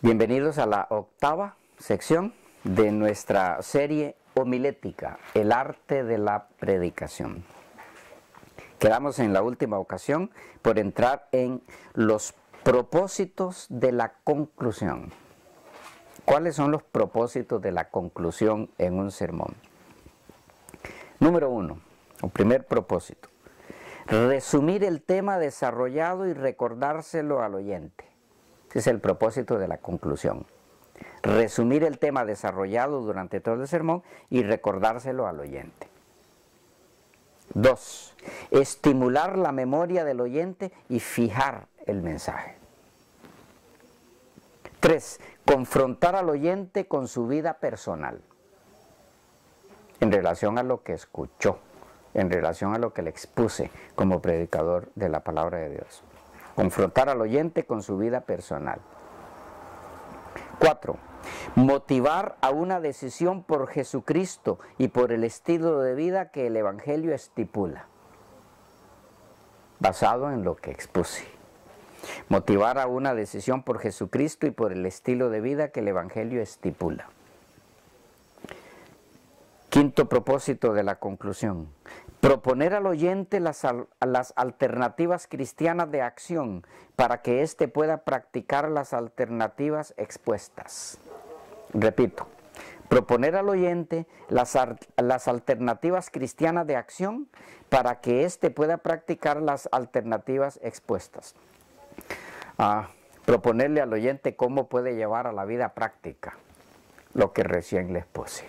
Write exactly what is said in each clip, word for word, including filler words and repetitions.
Bienvenidos a la octava sección de nuestra serie homilética, el arte de la predicación. Quedamos en la última ocasión por entrar en los propósitos de la conclusión. ¿Cuáles son los propósitos de la conclusión en un sermón? Número uno, el primer propósito, resumir el tema desarrollado y recordárselo al oyente. Ese es el propósito de la conclusión. Resumir el tema desarrollado durante todo el sermón y recordárselo al oyente. Dos, estimular la memoria del oyente y fijar el mensaje. Tres, confrontar al oyente con su vida personal en relación a lo que escuchó, en relación a lo que le expuse como predicador de la palabra de Dios. Confrontar al oyente con su vida personal. Cuatro, motivar a una decisión por Jesucristo y por el estilo de vida que el Evangelio estipula, basado en lo que expuse. Motivar a una decisión por Jesucristo y por el estilo de vida que el Evangelio estipula. Quinto propósito de la conclusión, proponer al oyente las, las alternativas cristianas de acción para que éste pueda practicar las alternativas expuestas. Repito, proponer al oyente las, las alternativas cristianas de acción para que éste pueda practicar las alternativas expuestas. Ah, proponerle al oyente cómo puede llevar a la vida práctica lo que recién les puse.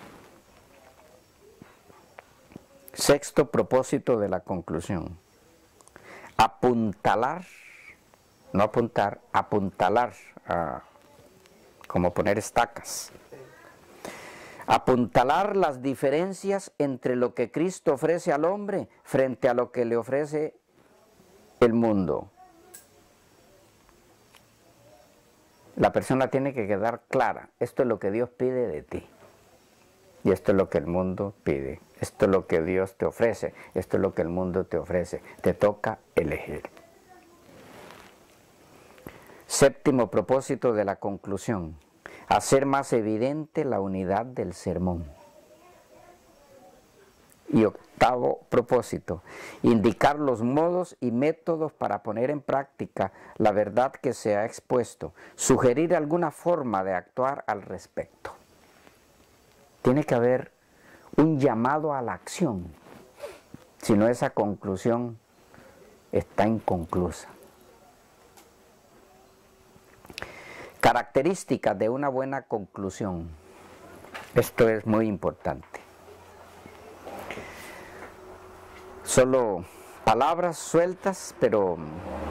Sexto propósito de la conclusión, apuntalar, no apuntar, apuntalar, ah, como poner estacas. Apuntalar las diferencias entre lo que Cristo ofrece al hombre frente a lo que le ofrece el mundo. La persona tiene que quedar clara, esto es lo que Dios pide de ti. Y esto es lo que el mundo pide. Esto es lo que Dios te ofrece. Esto es lo que el mundo te ofrece. Te toca elegir. Séptimo propósito de la conclusión. Hacer más evidente la unidad del sermón. Y octavo propósito. Indicar los modos y métodos para poner en práctica la verdad que se ha expuesto. Sugerir alguna forma de actuar al respecto. Tiene que haber un llamado a la acción, si no esa conclusión está inconclusa. Características de una buena conclusión. Esto es muy importante. Solo palabras sueltas, pero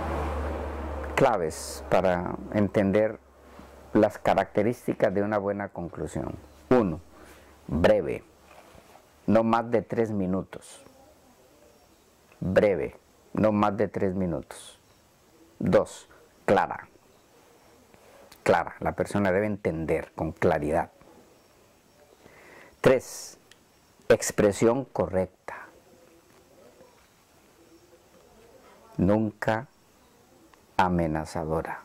claves para entender las características de una buena conclusión. Uno, breve, no más de tres minutos. Breve, no más de tres minutos. Dos, clara. Clara, la persona debe entender con claridad. Tres, expresión correcta. Nunca amenazadora,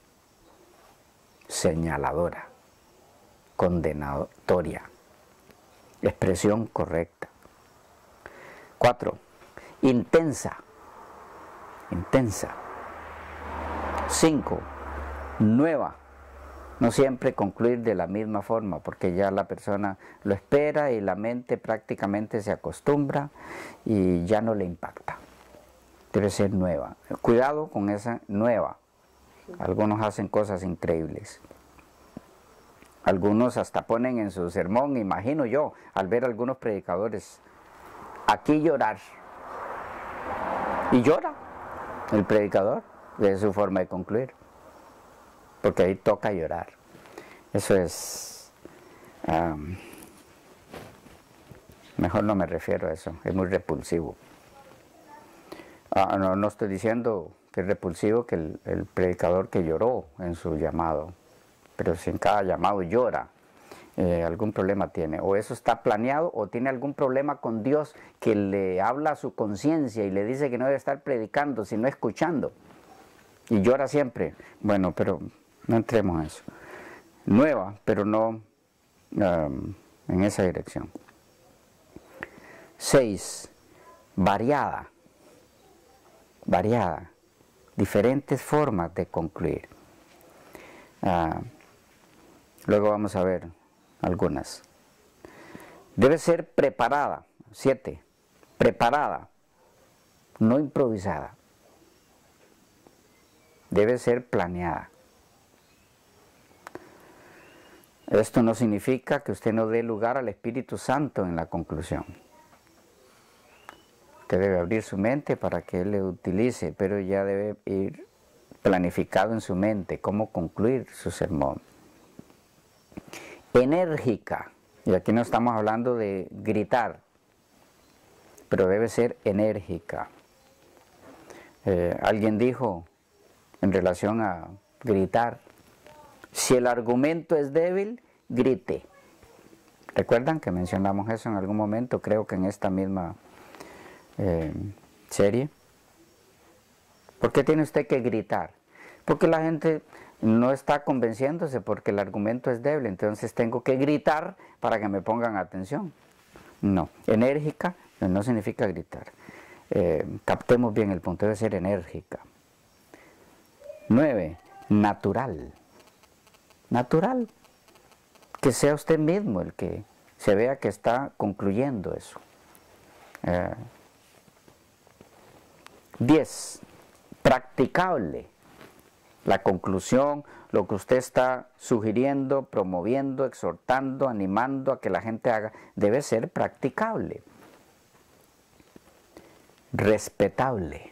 señaladora, condenatoria. Expresión correcta. Cuatro, intensa. Intensa. Cinco, nueva. No siempre concluir de la misma forma, porque ya la persona lo espera y la mente prácticamente se acostumbra y ya no le impacta. Debe ser nueva. Cuidado con esa nueva. Algunos hacen cosas increíbles. Algunos hasta ponen en su sermón, imagino yo, al ver a algunos predicadores, aquí llorar. Y llora el predicador, de su forma de concluir. Porque ahí toca llorar. Eso es... Um, mejor no me refiero a eso, es muy repulsivo. Uh, no, no estoy diciendo que es repulsivo que el, el predicador que lloró en su llamado. Pero si en cada llamado llora, eh, algún problema tiene. O eso está planeado, o tiene algún problema con Dios que le habla a su conciencia y le dice que no debe estar predicando, sino escuchando. Y llora siempre. Bueno, pero no entremos en eso. nueva, pero no um, en esa dirección. Seis, variada, variada, diferentes formas de concluir. Uh, luego vamos a ver algunas. Debe ser preparada. Siete, preparada, no improvisada. Debe ser planeada. Esto no significa que usted no dé lugar al Espíritu Santo en la conclusión. Usted debe abrir su mente para que Él le utilice, pero ya debe ir planificado en su mente cómo concluir su sermón. Enérgica, y aquí no estamos hablando de gritar, pero debe ser enérgica. Eh, alguien dijo en relación a gritar, si el argumento es débil, grite. ¿Recuerdan que mencionamos eso en algún momento? Creo que en esta misma eh, serie. ¿Por qué tiene usted que gritar? Porque la gente no está convenciéndose porque el argumento es débil, entonces tengo que gritar para que me pongan atención. No, enérgica no significa gritar. Eh, captemos bien el punto, debe ser enérgica. Nueve, natural. Natural. Que sea usted mismo el que se vea que está concluyendo eso. Eh, diez, practicable. La conclusión, lo que usted está sugiriendo, promoviendo, exhortando, animando a que la gente haga, debe ser practicable. Respetable.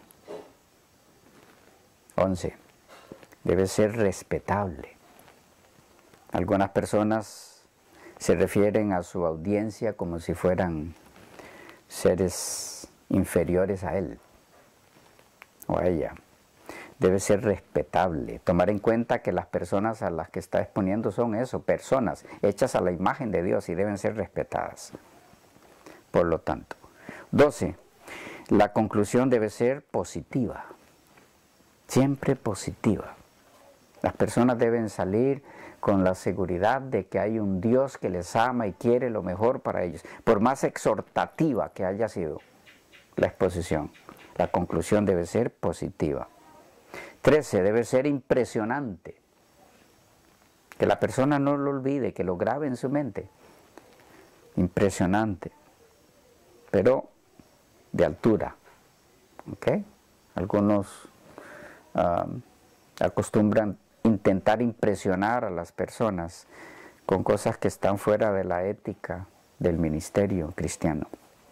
once. Debe ser respetable. Algunas personas se refieren a su audiencia como si fueran seres inferiores a él o a ella. Debe ser respetable, tomar en cuenta que las personas a las que está exponiendo son eso, personas hechas a la imagen de Dios y deben ser respetadas. Por lo tanto, doce. La conclusión debe ser positiva, siempre positiva. Las personas deben salir con la seguridad de que hay un Dios que les ama y quiere lo mejor para ellos, por más exhortativa que haya sido la exposición. La conclusión debe ser positiva. trece. Debe ser impresionante. Que la persona no lo olvide, que lo grabe en su mente. Impresionante. Pero de altura. ¿Ok? Algunos uh, acostumbran intentar impresionar a las personas con cosas que están fuera de la ética del ministerio cristiano.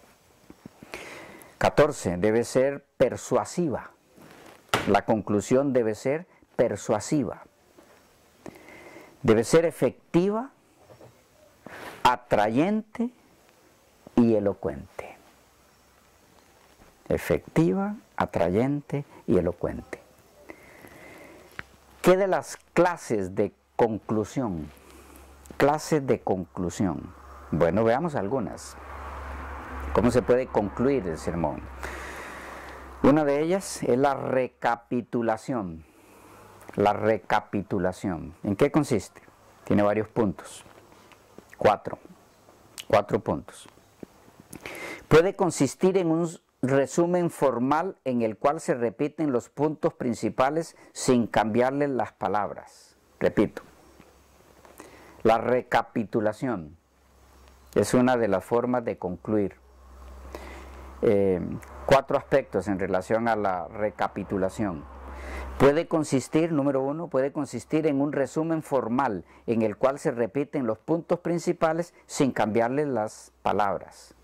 catorce. Debe ser persuasiva. La conclusión debe ser persuasiva. Debe ser efectiva, atrayente y elocuente. Efectiva, atrayente y elocuente. ¿Qué de las clases de conclusión? Clases de conclusión. Bueno, veamos algunas. ¿Cómo se puede concluir el sermón? Una de ellas es la recapitulación. La recapitulación. ¿En qué consiste? Tiene varios puntos. Cuatro. Cuatro puntos. Puede consistir en un resumen formal en el cual se repiten los puntos principales sin cambiarle las palabras. Repito. La recapitulación es una de las formas de concluir. Eh, cuatro aspectos en relación a la recapitulación. Puede consistir, número uno, puede consistir en un resumen formal en el cual se repiten los puntos principales sin cambiarle las palabras.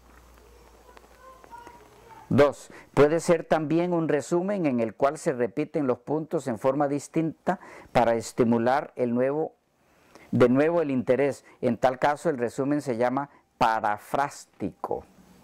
Dos, puede ser también un resumen en el cual se repiten los puntos en forma distinta para estimular el nuevo, de nuevo el interés. En tal caso el resumen se llama parafrástico.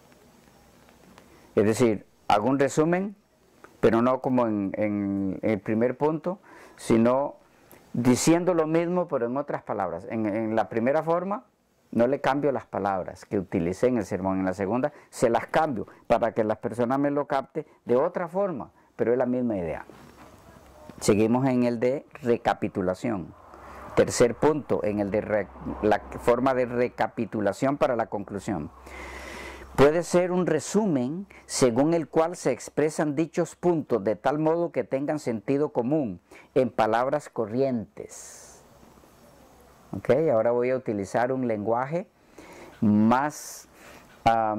Es decir, hago un resumen, pero no como en, en el primer punto, sino diciendo lo mismo pero en otras palabras. En, en la primera forma no le cambio las palabras que utilicé en el sermón, en la segunda se las cambio para que las personas me lo capten de otra forma, pero es la misma idea. Seguimos en el de recapitulación. Tercer punto, en el de re, la forma de recapitulación para la conclusión. Puede ser un resumen según el cual se expresan dichos puntos de tal modo que tengan sentido común en palabras corrientes. Ok, ahora voy a utilizar un lenguaje más uh,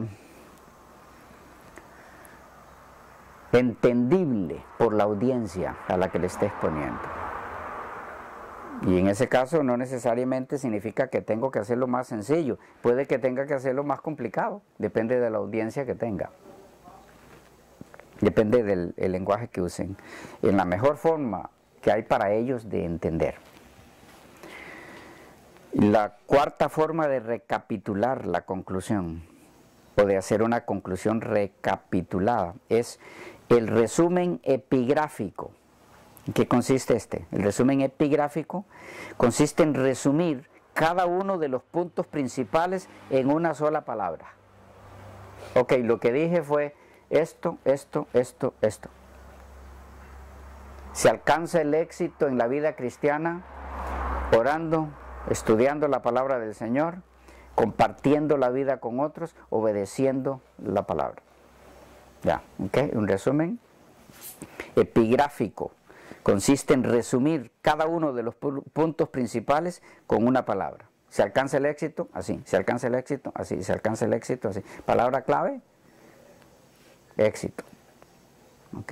entendible por la audiencia a la que le esté exponiendo. Y en ese caso no necesariamente significa que tengo que hacerlo más sencillo, puede que tenga que hacerlo más complicado, depende de la audiencia que tenga, depende del el lenguaje que usen, en la mejor forma que hay para ellos de entender. La cuarta forma de recapitular la conclusión, o de hacer una conclusión recapitulada, es el resumen epigráfico. ¿En qué consiste este? El resumen epigráfico consiste en resumir cada uno de los puntos principales en una sola palabra. Ok, lo que dije fue esto, esto, esto, esto. Se alcanza el éxito en la vida cristiana orando, estudiando la palabra del Señor, compartiendo la vida con otros, obedeciendo la palabra. Ya, ok, un resumen epigráfico. Consiste en resumir cada uno de los puntos principales con una palabra. Se alcanza el éxito, así. Se alcanza el éxito, así. Se alcanza el éxito, así. Palabra clave, éxito. ¿Ok?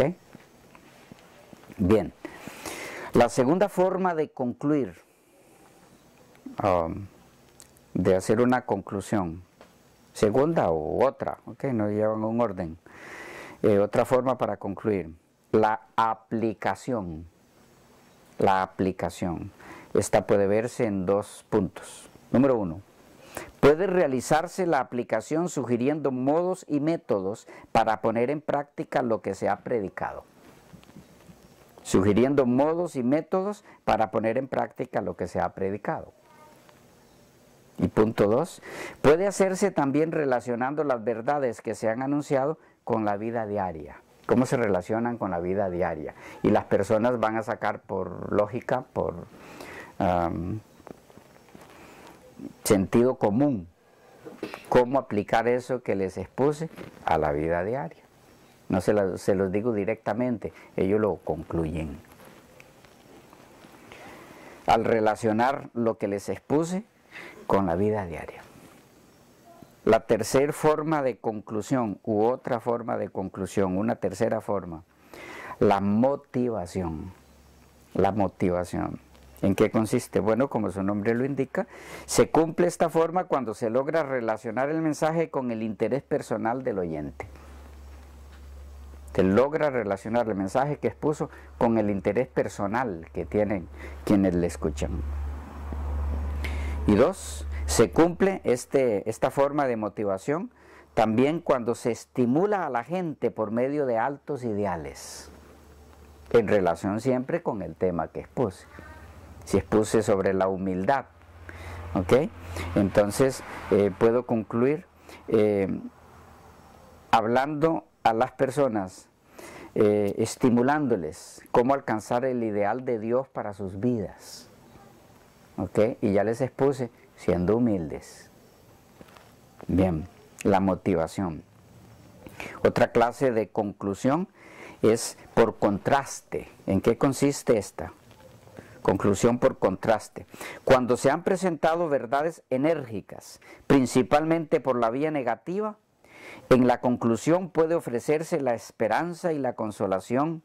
Bien. La segunda forma de concluir, um, de hacer una conclusión, segunda u otra, ¿ok? No llevan un orden. Eh, otra forma para concluir. La aplicación, la aplicación, esta puede verse en dos puntos. Número uno, puede realizarse la aplicación sugiriendo modos y métodos para poner en práctica lo que se ha predicado. Sugiriendo modos y métodos para poner en práctica lo que se ha predicado. Y punto dos, puede hacerse también relacionando las verdades que se han anunciado con la vida diaria. Cómo se relacionan con la vida diaria. Y las personas van a sacar por lógica, por um, sentido común, cómo aplicar eso que les expuse a la vida diaria. No se, la, se los digo directamente, ellos lo concluyen. Al relacionar lo que les expuse con la vida diaria. La tercera forma de conclusión, u otra forma de conclusión, una tercera forma, la motivación. La motivación. ¿En qué consiste? Bueno, como su nombre lo indica, se cumple esta forma cuando se logra relacionar el mensaje con el interés personal del oyente. Se logra relacionar el mensaje que expuso con el interés personal que tienen quienes le escuchan. Y dos, se cumple este, esta forma de motivación también cuando se estimula a la gente por medio de altos ideales, en relación siempre con el tema que expuse. Si expuse sobre la humildad, ¿ok? Entonces eh, puedo concluir eh, hablando a las personas, eh, estimulándoles cómo alcanzar el ideal de Dios para sus vidas, ¿ok? Y ya les expuse siendo humildes. Bien, la motivación. Otra clase de conclusión es por contraste. ¿En qué consiste esta? Conclusión por contraste. Cuando se han presentado verdades enérgicas, principalmente por la vía negativa, en la conclusión puede ofrecerse la esperanza y la consolación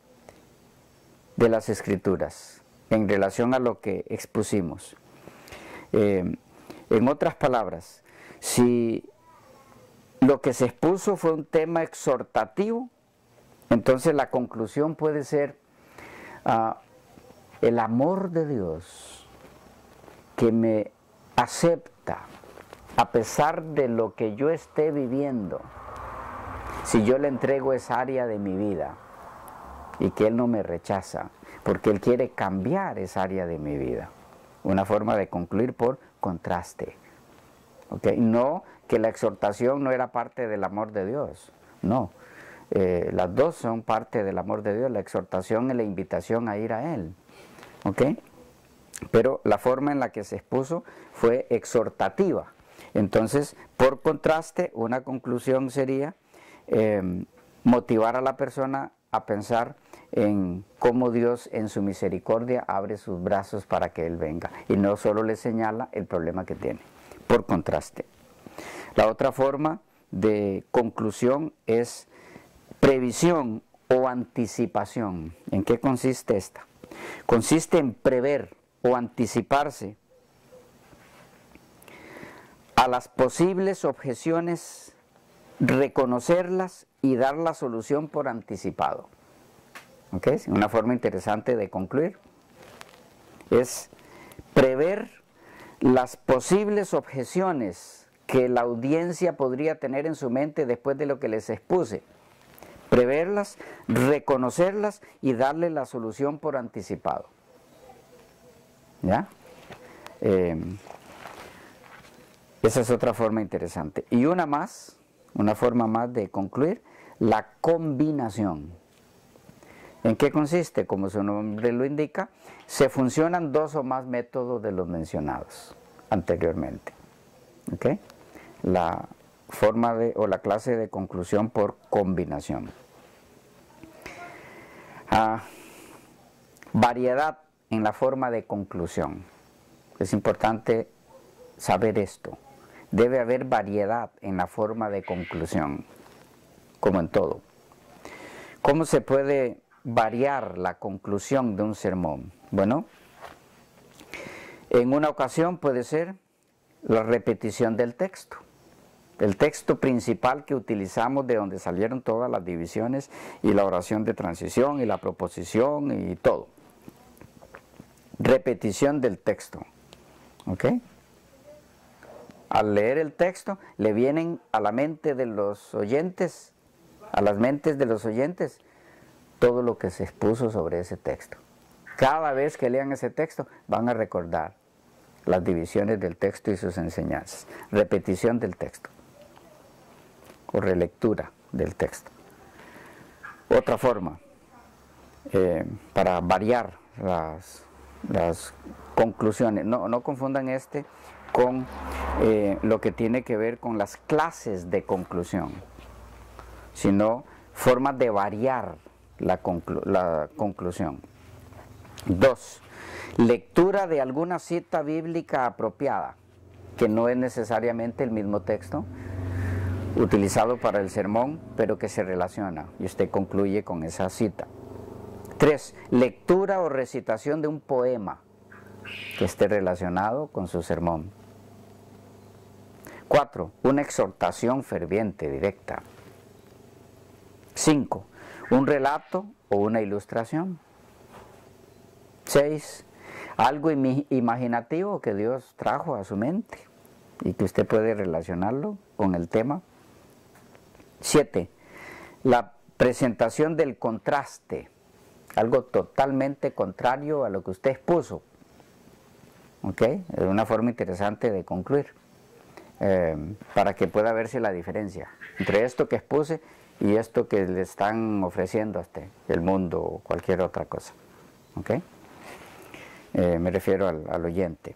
de las Escrituras en relación a lo que expusimos. Eh, en otras palabras, si lo que se expuso fue un tema exhortativo, entonces la conclusión puede ser uh, el amor de Dios que me acepta a pesar de lo que yo esté viviendo, si yo le entrego esa área de mi vida y que Él no me rechaza, porque Él quiere cambiar esa área de mi vida. Una forma de concluir por contraste. ¿Okay? No que la exhortación no era parte del amor de Dios, no. Eh, las dos son parte del amor de Dios, la exhortación y la invitación a ir a Él. ¿Okay? pero la forma en la que se expuso fue exhortativa. Entonces, por contraste, una conclusión sería eh, motivar a la persona a pensar en cómo Dios en su misericordia abre sus brazos para que Él venga y no solo le señala el problema que tiene, por contraste. La otra forma de conclusión es previsión o anticipación. ¿En qué consiste esta? Consiste en prever o anticiparse a las posibles objeciones, reconocerlas y dar la solución por anticipado. ¿Ok? Una forma interesante de concluir es prever las posibles objeciones que la audiencia podría tener en su mente después de lo que les expuse. Preverlas, reconocerlas y darle la solución por anticipado. ¿Ya? Eh, esa es otra forma interesante. Y una más, una forma más de concluir, la combinación. ¿En qué consiste? Como su nombre lo indica, se funcionan dos o más métodos de los mencionados anteriormente. ¿Ok? La forma de, o la clase de conclusión por combinación. Ah, variedad en la forma de conclusión. Es importante saber esto. Debe haber variedad en la forma de conclusión, como en todo. ¿Cómo se puede variar la conclusión de un sermón? Bueno, en una ocasión puede ser la repetición del texto. El texto principal que utilizamos, de donde salieron todas las divisiones y la oración de transición y la proposición y todo. Repetición del texto. ¿Ok? Al leer el texto, le vienen a la mente de los oyentes, a las mentes de los oyentes, todo lo que se expuso sobre ese texto. Cada vez que lean ese texto, van a recordar las divisiones del texto y sus enseñanzas. Repetición del texto. O relectura del texto. Otra forma, eh, para variar las, las conclusiones, no, no confundan este con eh, lo que tiene que ver con las clases de conclusión, sino formas de variar la, conclu la conclusión. Dos, lectura de alguna cita bíblica apropiada, que no es necesariamente el mismo texto utilizado para el sermón, pero que se relaciona y usted concluye con esa cita. Tres, lectura o recitación de un poema que esté relacionado con su sermón. Cuatro, una exhortación ferviente, directa. Cinco, un relato o una ilustración. Seis, algo imaginativo que Dios trajo a su mente y que usted puede relacionarlo con el tema. Siete, la presentación del contraste, algo totalmente contrario a lo que usted expuso. ¿Ok? Es una forma interesante de concluir, eh, para que pueda verse la diferencia entre esto que expuse y esto que le están ofreciendo a usted, el mundo o cualquier otra cosa. ¿Ok? Eh, me refiero al, al oyente.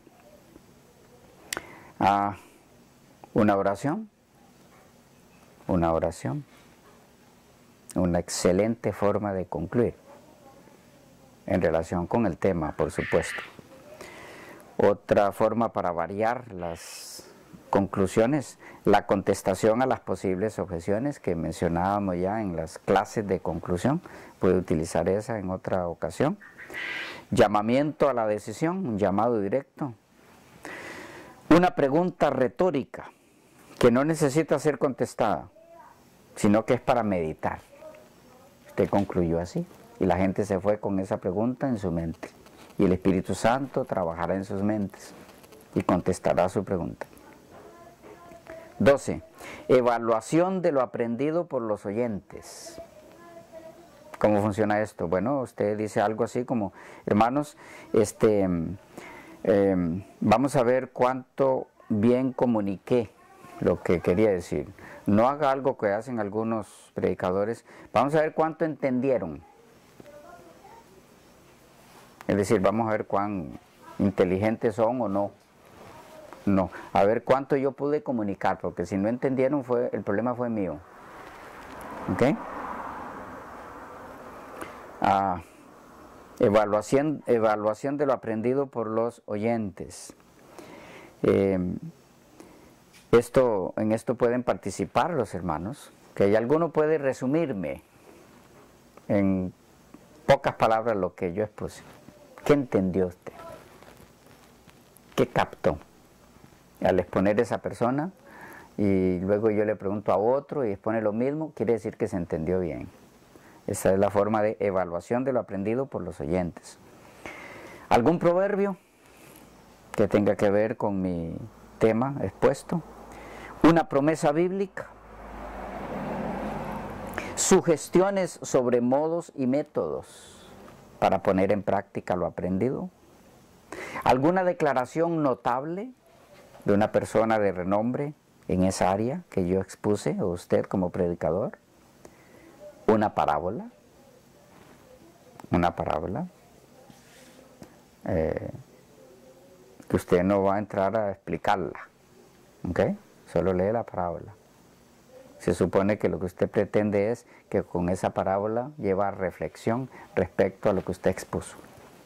Ah, una oración. Una oración, una excelente forma de concluir, en relación con el tema, por supuesto. Otra forma para variar las conclusiones, la contestación a las posibles objeciones que mencionábamos ya en las clases de conclusión, puede utilizar esa en otra ocasión. Llamamiento a la decisión, un llamado directo. Una pregunta retórica, que no necesita ser contestada, sino que es para meditar. Usted concluyó así, y la gente se fue con esa pregunta en su mente, y el Espíritu Santo trabajará en sus mentes y contestará su pregunta. doce. Evaluación de lo aprendido por los oyentes. ¿Cómo funciona esto? Bueno, usted dice algo así como, hermanos, este, eh, vamos a ver cuánto bien comuniqué lo que quería decir. No haga algo que hacen algunos predicadores. Vamos a ver cuánto entendieron. Es decir, vamos a ver cuán inteligentes son o no. No, a ver cuánto yo pude comunicar, porque si no entendieron, fue, el problema fue mío. ¿Ok? Ah, evaluación, evaluación de lo aprendido por los oyentes. Eh, esto, en esto pueden participar los hermanos, que alguno puede resumirme en pocas palabras lo que yo expuse. ¿Qué entendió usted? ¿Qué captó al exponer esa persona? Y luego yo le pregunto a otro y expone lo mismo, quiere decir que se entendió bien. Esa es la forma de evaluación de lo aprendido por los oyentes. ¿Algún proverbio que tenga que ver con mi tema expuesto? ¿Una promesa bíblica? ¿Sugestiones sobre modos y métodos para poner en práctica lo aprendido? ¿Alguna declaración notable de una persona de renombre en esa área que yo expuse, o usted como predicador? ¿Una parábola? Una parábola eh, que usted no va a entrar a explicarla, ¿ok? Solo lee la parábola. Se supone que lo que usted pretende es que con esa parábola lleva reflexión respecto a lo que usted expuso.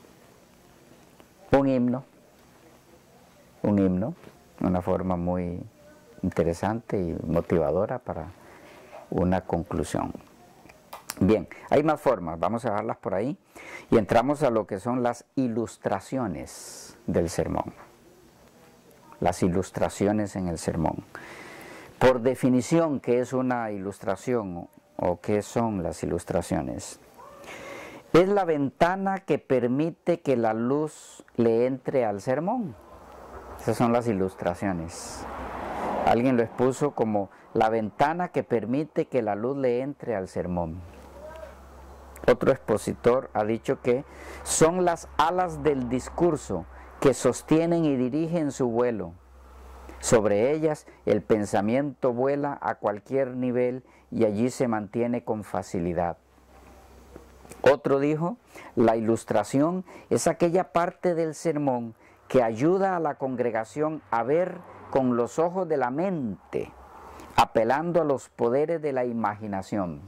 Un himno, un himno, una forma muy interesante y motivadora para una conclusión. Bien, hay más formas, vamos a dejarlas por ahí y entramos a lo que son las ilustraciones del sermón. Las ilustraciones en el sermón. Por definición, ¿qué es una ilustración o qué son las ilustraciones? Es la ventana que permite que la luz le entre al sermón. Esas son las ilustraciones. Alguien lo expuso como la ventana que permite que la luz le entre al sermón. Otro expositor ha dicho que son las alas del discurso que sostienen y dirigen su vuelo. Sobre ellas el pensamiento vuela a cualquier nivel y allí se mantiene con facilidad. Otro dijo, la ilustración es aquella parte del sermón que ayuda a la congregación a ver con los ojos de la mente, apelando a los poderes de la imaginación.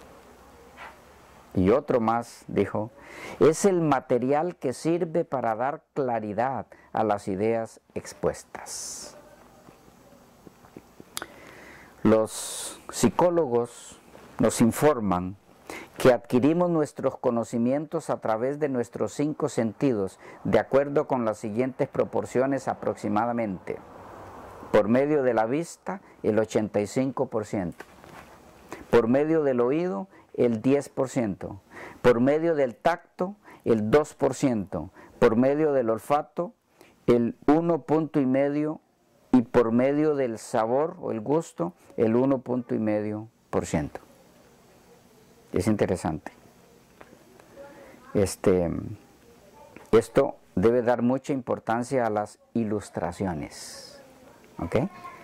Y otro más dijo, es el material que sirve para dar claridad a las ideas expuestas. Los psicólogos nos informan que adquirimos nuestros conocimientos a través de nuestros cinco sentidos, de acuerdo con las siguientes proporciones aproximadamente. Por medio de la vista, el ochenta y cinco por ciento. Por medio del oído, el diez por ciento. Por medio del tacto, el dos por ciento. Por medio del olfato, el uno punto y medio. Y por medio del sabor o el gusto, el uno punto y medio por ciento. Es interesante. Este, esto debe dar mucha importancia a las ilustraciones. ¿Ok?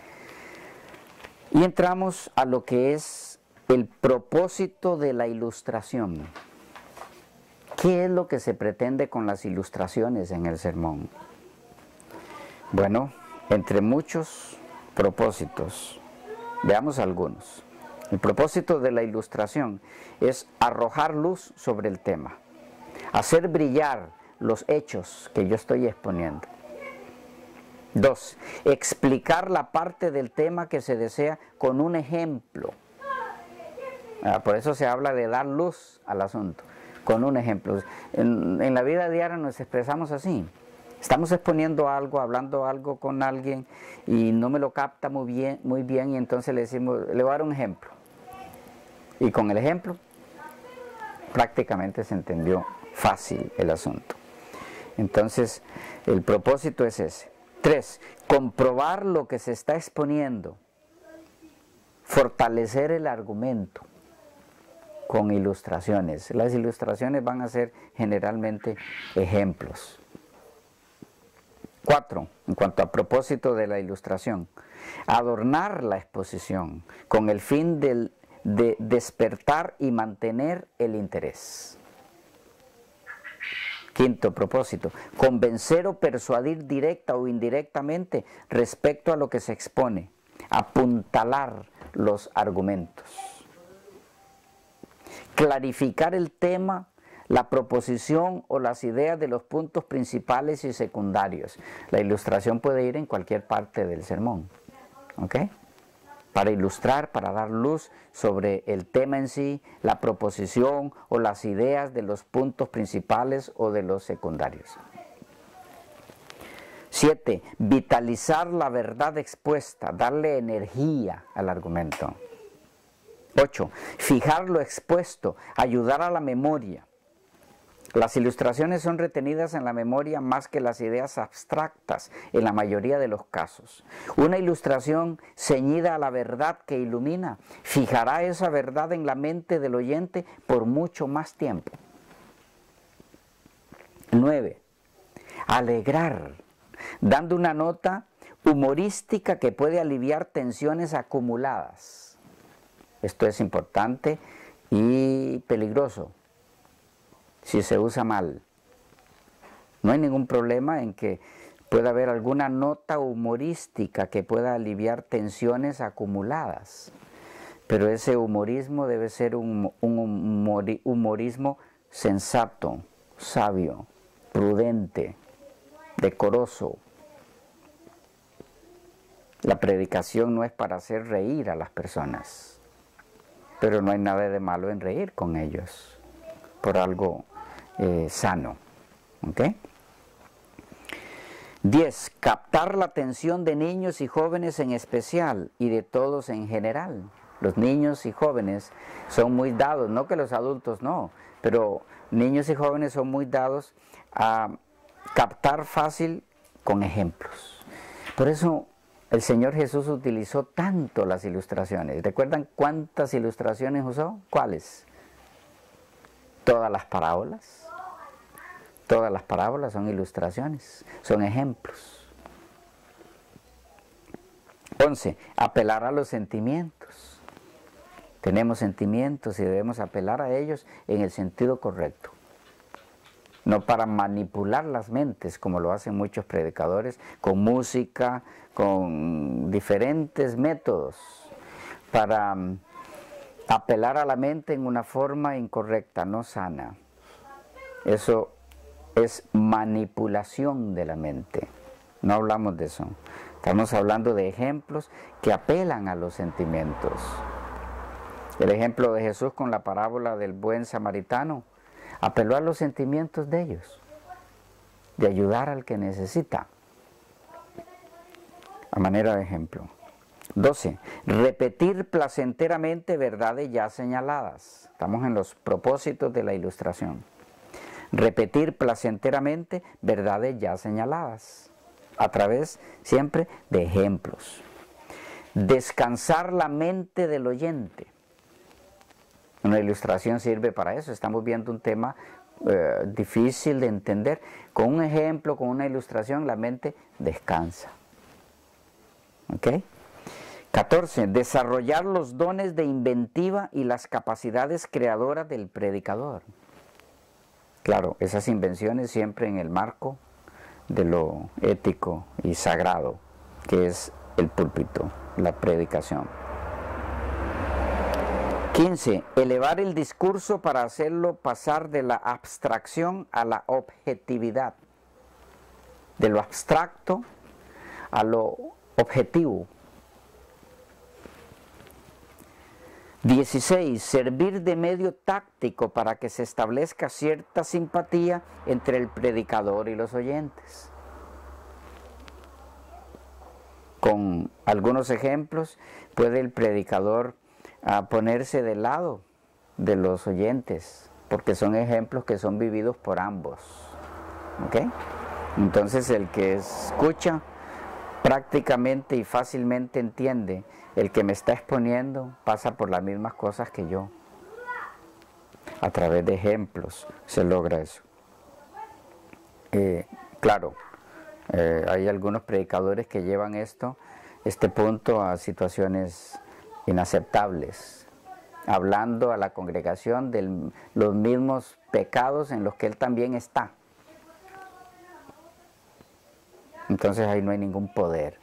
Y entramos a lo que es el propósito de la ilustración. ¿Qué es lo que se pretende con las ilustraciones en el sermón? Bueno, entre muchos propósitos, veamos algunos. El propósito de la ilustración es arrojar luz sobre el tema, hacer brillar los hechos que yo estoy exponiendo. Dos, explicar la parte del tema que se desea con un ejemplo. Ah, por eso se habla de dar luz al asunto, con un ejemplo. En, en la vida diaria nos expresamos así. Estamos exponiendo algo, hablando algo con alguien y no me lo capta muy bien, muy bien y entonces le decimos, le voy a dar un ejemplo. Y con el ejemplo prácticamente se entendió fácil el asunto. Entonces el propósito es ese. Tres, comprobar lo que se está exponiendo, fortalecer el argumento con ilustraciones. Las ilustraciones van a ser generalmente ejemplos. Cuatro, en cuanto a propósito de la ilustración, adornar la exposición con el fin del, de despertar y mantener el interés. Quinto propósito, convencer o persuadir directa o indirectamente respecto a lo que se expone, apuntalar los argumentos, clarificar el tema, la proposición o las ideas de los puntos principales y secundarios. La ilustración puede ir en cualquier parte del sermón, ¿ok? Para ilustrar, para dar luz sobre el tema en sí, la proposición o las ideas de los puntos principales o de los secundarios. Siete, vitalizar la verdad expuesta, darle energía al argumento. Ocho, fijar lo expuesto, ayudar a la memoria. Las ilustraciones son retenidas en la memoria más que las ideas abstractas en la mayoría de los casos. Una ilustración ceñida a la verdad que ilumina fijará esa verdad en la mente del oyente por mucho más tiempo. Nueve, alegrar, dando una nota humorística que puede aliviar tensiones acumuladas. Esto es importante y peligroso si se usa mal. No hay ningún problema en que pueda haber alguna nota humorística que pueda aliviar tensiones acumuladas, pero ese humorismo debe ser un, un humorismo sensato, sabio, prudente, decoroso. La predicación no es para hacer reír a las personas, pero no hay nada de malo en reír con ellos por algo eh, sano. ¿Ok? diez. Captar la atención de niños y jóvenes en especial y de todos en general. Los niños y jóvenes son muy dados, no que los adultos no, pero niños y jóvenes son muy dados a captar fácil con ejemplos. Por eso el Señor Jesús utilizó tanto las ilustraciones. ¿Recuerdan cuántas ilustraciones usó? ¿Cuáles? Todas las parábolas. Todas las parábolas son ilustraciones, son ejemplos. once. Apelar a los sentimientos. Tenemos sentimientos y debemos apelar a ellos en el sentido correcto. No para manipular las mentes, como lo hacen muchos predicadores, con música, con diferentes métodos, para um, apelar a la mente en una forma incorrecta, no sana. Eso es manipulación de la mente. No hablamos de eso. Estamos hablando de ejemplos que apelan a los sentimientos. El ejemplo de Jesús con la parábola del buen samaritano apeló a los sentimientos de ellos, de ayudar al que necesita, a manera de ejemplo. doce. Repetir placenteramente verdades ya señaladas. Estamos en los propósitos de la ilustración. Repetir placenteramente verdades ya señaladas, a través siempre de ejemplos. Descansar la mente del oyente. Una ilustración sirve para eso. Estamos viendo un tema eh, difícil de entender. Con un ejemplo, con una ilustración, la mente descansa. ¿Ok? catorce. Desarrollar los dones de inventiva y las capacidades creadoras del predicador. Claro, esas invenciones siempre en el marco de lo ético y sagrado, que es el púlpito, la predicación. quince. Elevar el discurso para hacerlo pasar de la abstracción a la objetividad, de lo abstracto a lo objetivo. dieciséis. Servir de medio táctico para que se establezca cierta simpatía entre el predicador y los oyentes. Con algunos ejemplos puede el predicador a ponerse del lado de los oyentes, porque son ejemplos que son vividos por ambos. ¿Ok? Entonces el que escucha prácticamente y fácilmente entiende, el que me está exponiendo pasa por las mismas cosas que yo. A través de ejemplos se logra eso. Eh, claro, eh, hay algunos predicadores que llevan esto, este punto a situaciones inaceptables, hablando a la congregación de los mismos pecados en los que él también está. entonces ahí no hay ningún poder.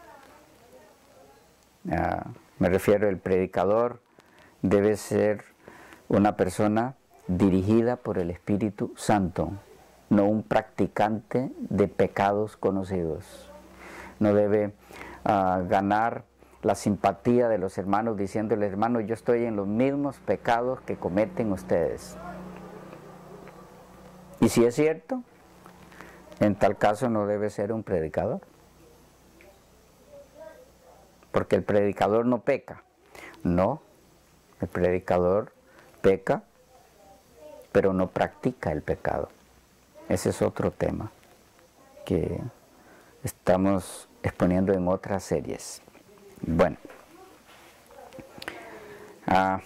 Uh, me refiero, el predicador debe ser una persona dirigida por el Espíritu Santo, no un practicante de pecados conocidos. No debe uh, ganar la simpatía de los hermanos diciéndole: hermano, yo estoy en los mismos pecados que cometen ustedes. Y si es cierto, en tal caso no debe ser un predicador. Porque el predicador no peca. No, el predicador peca, pero no practica el pecado. Ese es otro tema que estamos exponiendo en otras series. Bueno. Ah,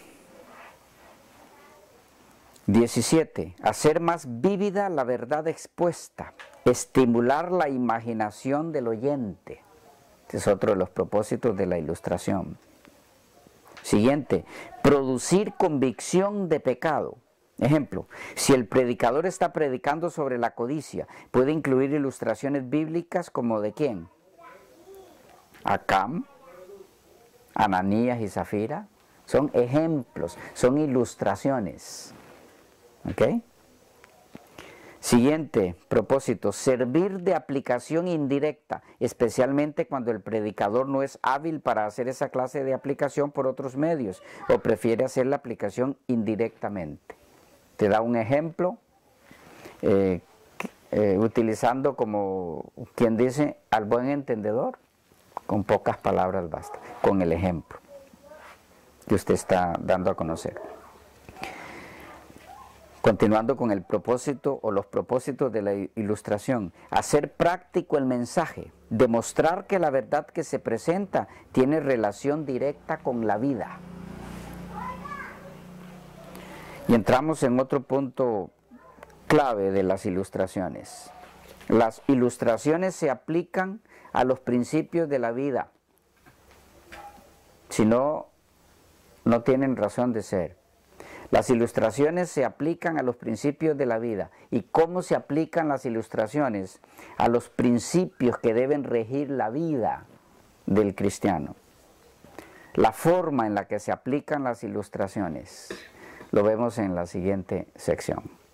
diecisiete. Hacer más vívida la verdad expuesta. Estimular la imaginación del oyente. Este es otro de los propósitos de la ilustración. Siguiente. Producir convicción de pecado. Ejemplo, si el predicador está predicando sobre la codicia, puede incluir ilustraciones bíblicas como de quién. Acam, Ananías y Zafira. Son ejemplos, son ilustraciones. ¿Ok? Siguiente propósito, servir de aplicación indirecta, especialmente cuando el predicador no es hábil para hacer esa clase de aplicación por otros medios o prefiere hacer la aplicación indirectamente. Te da un ejemplo, eh, eh, utilizando, como quien dice, al buen entendedor, con pocas palabras basta, con el ejemplo que usted está dando a conocer. Continuando con el propósito o los propósitos de la ilustración, hacer práctico el mensaje, demostrar que la verdad que se presenta tiene relación directa con la vida. Y entramos en otro punto clave de las ilustraciones. Las ilustraciones se aplican a los principios de la vida. Si no, no tienen razón de ser. Las ilustraciones se aplican a los principios de la vida. ¿Y cómo se aplican las ilustraciones? A los principios que deben regir la vida del cristiano. La forma en la que se aplican las ilustraciones lo vemos en la siguiente sección.